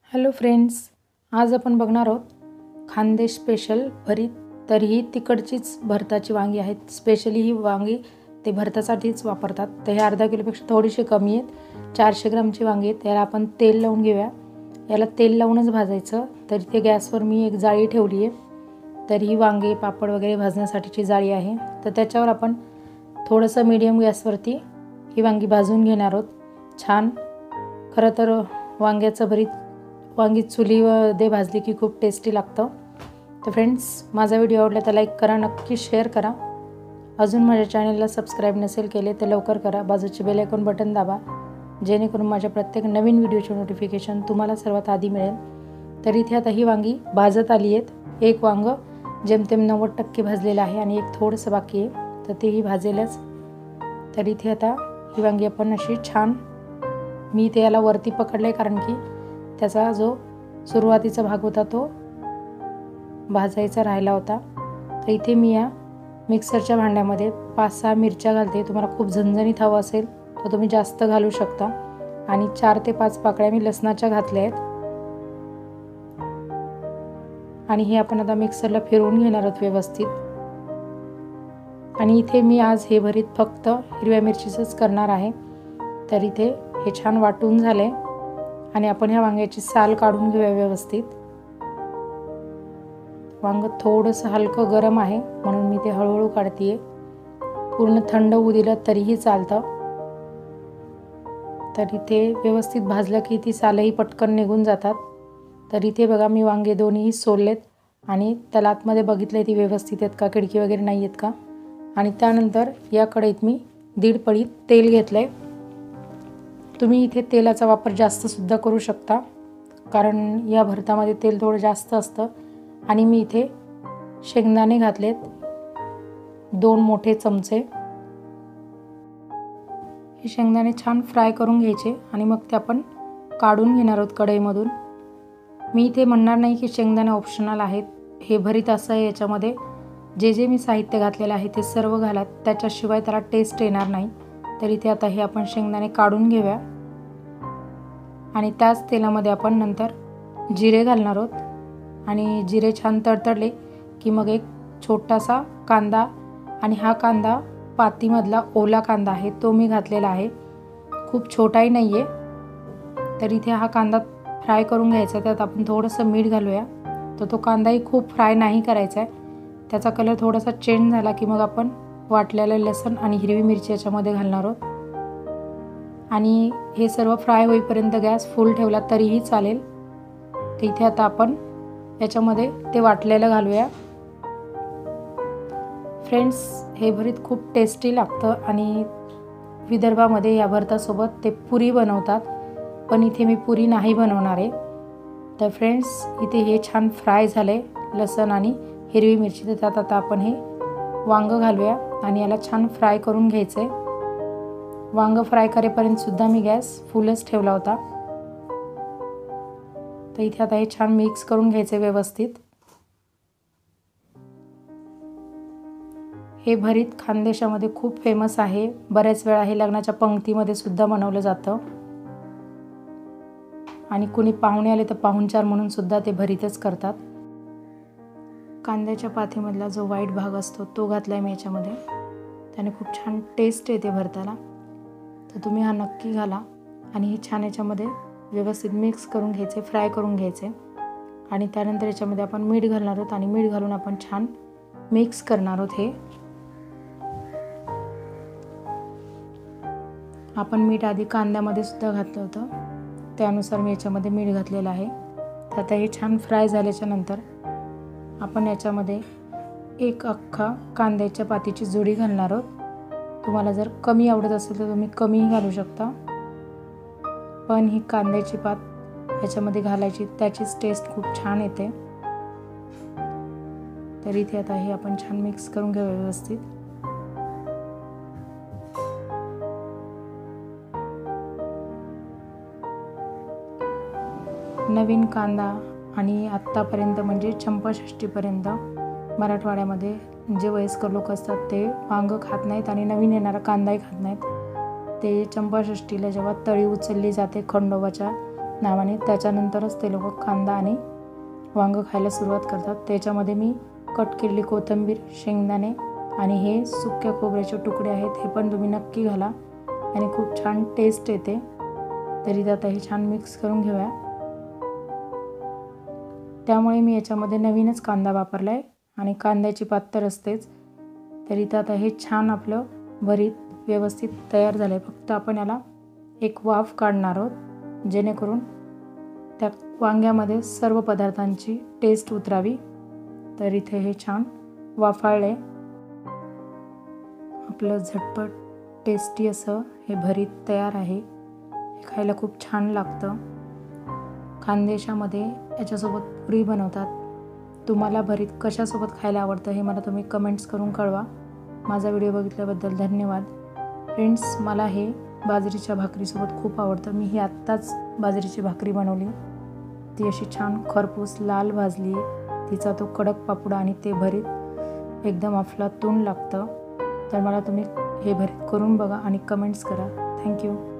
Hello friends, आज आपण बघणार आहोत खानदेश स्पेशल भरीत. तर ही तिकडचीच भरताची वांगी आहेत. स्पेशली ही वांगी ते भरतासाठीच वापरतात. तर हे अर्धा किलोपेक्षा थोडीशी कमी आहेत. 400 ग्रामची वांगी आहेत. याला आपण तेल लावून घेऊया. याला तेल लावूनच भाजायचं. तर इथे गॅसवर मी एक जाळी ठेवली आहे. तर ही वांगी पापड वगैरे भाजण्यासाठीची जाळी आहे. तर त्याच्यावर आपण थोडंसं मीडियम गॅसवरती ही वांगी भाजून घेणार आहोत. छान. खरं तर वांग्याचं भरीत वांगी चुलीवर भाजली की खूप टेस्टी लागतं. तर फ्रेंड्स, माझा व्हिडिओ आवडला तर लाईक करा, नक्की शेअर करा. अजून माझ्या चॅनलला सबस्क्राईब नसेल केले तर लवकर करा. बाजूचे बेल आयकॉन बटन दाबा, जेणेकरून माझ्या प्रत्येक नवीन व्हिडिओचे नोटिफिकेशन तुम्हाला सर्वात आधी मिळेल. तर इथे आता ही वांगी भाजत आली आहेत. एक वांगं जेमतेम 90% भाजलेलं आहे आणि एक थोडंसं बाकी आहे. तर तेही भाजेलच. तर इथे आता ही वांगी आपण अशी छान, मी ते याला वरती पकडले कारण की त्याचा जो सुरुवातीचा भाग होता तो भाजायचा राहिला होता. तर इथे मी या मिक्सरच्या भांड्यामध्ये 5-6 मिरच्या घालते. तुम्हाला खूप झणझणीत हवं असेल तर तुम्ही जास्त घालू शकता. आणि 4 ते 5 पाकळ्या मी लसणाच्या घातल्या आहेत. आणि हे आपण आता मिक्सरला फिरवून घेणार आहोत व्यवस्थित. आणि इथे मी आज हे भरीत फक्त हिरव्या मिरचीचंच करणार आहे. तर इथे हे छान वाटून झाले आणि आपण ह्या वांग्याची साल काढून घेऊया व्यवस्थित. वांग थोडंसं हलकं गरम आहे म्हणून मी ते हळूहळू काढते. पूर्ण थंड होऊ दिलं तरीही चालतं. तर इथे व्यवस्थित भाजलं की ती सालही पटकन निघून जातात. तर इथे बघा, मी वांगे दोन्हीही सोललेत आणि त्याला आतमध्ये बघितले ती व्यवस्थित आहेत का, खिडकी वगैरे नाही आहेत का. आणि त्यानंतर या कढईत मी 1.5 पळी तेल घेतलं आहे. तुम्ही इथे तेलाचा वापर जास्तसुद्धा करू शकता, कारण या भरतामध्ये तेल थोडं जास्त असतं. आणि मी इथे शेंगदाणे घातलेत 2 मोठे चमचे. हे शेंगदाणे छान फ्राय करून घ्यायचे आणि मग ते आपण काढून घेणार आहोत कढईमधून. मी इथे म्हणणार नाही की शेंगदाणे ऑप्शनल आहेत. हे भरीत असं आहे, याच्यामध्ये जे जे मी साहित्य घातलेलं आहे ते सर्व घाला, त्याच्याशिवाय त्याला टेस्ट येणार नाही. तर इथे आता हे आपण शेंगदाणे काढून घेऊया. आणि त्याच तेलामध्ये आपण नंतर जिरे घालणार आहोत. आणि जिरे छान तडतडले की मग एक छोटासा कांदा, आणि हा कांदा पातीमधला ओला कांदा आहे तो मी घातलेला आहे. खूप छोटाही नाही आहे. तर इथे हा कांदा फ्राय करून घ्यायचा. त्यात आपण थोडंसं मीठ घालूया. तर तो कांदाही खूप फ्राय नाही करायचा आहे. त्याचा कलर थोडासा चेंज झाला की मग आपण वाटलेलं लसूण आणि हिरवी मिरची याच्यामध्ये घालणार आहोत. आणि हे सर्व फ्राय होईपर्यंत गॅस फुल ठेवला तरीही चालेल. तर इथे आता आपण याच्यामध्ये ते वाटलेलं घालूया. फ्रेंड्स, हे भरीत खूप टेस्टी लागतं आणि विदर्भामध्ये या भरतासोबत ते पुरी बनवतात. पण इथे मी पुरी नाही बनवणार आहे. तर फ्रेंड्स, इथे हे छान फ्राय झाले लसूण आणि हिरवी मिरची. तर त्यात आता आपण हे वांगं घालूया आणि याला छान फ्राय करून घ्यायचं आहे. वांगं फ्राय करेपर्यंत सुद्धा मी गॅस फुलच ठेवला होता. तर इथे आता हे छान मिक्स करून घ्यायचे व्यवस्थित. हे भरीत खानदेशामध्ये खूप फेमस आहे. बऱ्याच वेळा हे लग्नाच्या पंक्तीमध्ये सुद्धा बनवलं जातं. आणि कुणी पाहुणे आले तर पाहुणचार म्हणून सुद्धा ते भरीतच करतात. कांद्याच्या पातीमधला जो व्हाईट भाग असतो तो घातलाय मी याच्यामध्ये. त्याने खूप छान टेस्ट येते भरताला. तर तुम्ही हा नक्की घाला. आणि हे छान याच्यामध्ये व्यवस्थित मिक्स करून घ्यायचे, फ्राय करून घ्यायचे. आणि त्यानंतर याच्यामध्ये आपण मीठ घालणार आहोत आणि मीठ घालून आपण छान मिक्स करणार आहोत. हे आपण मीठ आधी कांद्यामध्ये सुद्धा घातलं होतं, त्यानुसार मी याच्यामध्ये मीठ घातलेलं आहे. तर आता हे छान फ्राय झाल्याच्या नंतर आपण याच्यामध्ये एक अख्खा कांद्याच्या पातीची जोडी घालणार आहोत. तुम्हाला जर कमी आवडत असेल तर तुम्ही कमीही घालू शकता. पण ही कांद्याची पात याच्यामध्ये घालायची, त्याचीच टेस्ट खूप छान येते. तर इथे आता हे आपण छान मिक्स करून घेऊ व्यवस्थित. नवीन कांदा आणि आत्तापर्यंत म्हणजे चंपाषष्ठीपर्यंत मराठवाड्यामध्ये जे वयस्कर लोक असतात ते वांगं खात नाहीत आणि नवीन येणारा कांदाही खात नाहीत. ते चंपाषष्ठीला जेव्हा तळी उचलली जाते खंडोबाच्या, नावाने. त्याच्यानंतरच ते लोक कांदा आणि वांगं खायला सुरुवात करतात. त्याच्यामध्ये मी कट केलेली कोथिंबीर, शेंगदाणे आणि हे सुक्या खोबऱ्याचे तुकडे आहेत, हे पण तुम्ही नक्की घाला आणि खूप छान टेस्ट येते. तरी आता हे छान मिक्स करून घेऊया. त्यामुळे मी याच्यामध्ये नवीनच कांदा वापरला आहे आणि कांद्याची पात तर असतेच. तरी आता हे छान आपलं भरीत व्यवस्थित तयार झालं आहे. फक्त आपण याला एक वाफ काढणार आहोत, जेणेकरून त्या वांग्यामध्ये सर्व पदार्थांची टेस्ट उतरावी. तर इथे हे छान वाफाळले. आपलं झटपट टेस्टी असं हे भरीत तयार आहे. हे खायला खूप छान लागतं. खानदेशामध्ये याच्यासोबत पुरी बनवतात. तुम्हाला भरीत कशासोबत खायला आवडतं हे मला तुम्ही कमेंट्स करून कळवा. माझा व्हिडिओ बघितल्याबद्दल धन्यवाद. फ्रेंड्स, मला हे बाजरीच्या भाकरीसोबत खूप आवडतं. मी ही आत्ताच बाजरीची भाकरी बनवली. ती अशी छान खरपूस लाल भाजली. तिचा तो कडक पापड आणि ते भरीत एकदम अफलातून लागतं. तर मला तुम्ही हे भरीत करून बघा आणि कमेंट्स करा. थँक्यू.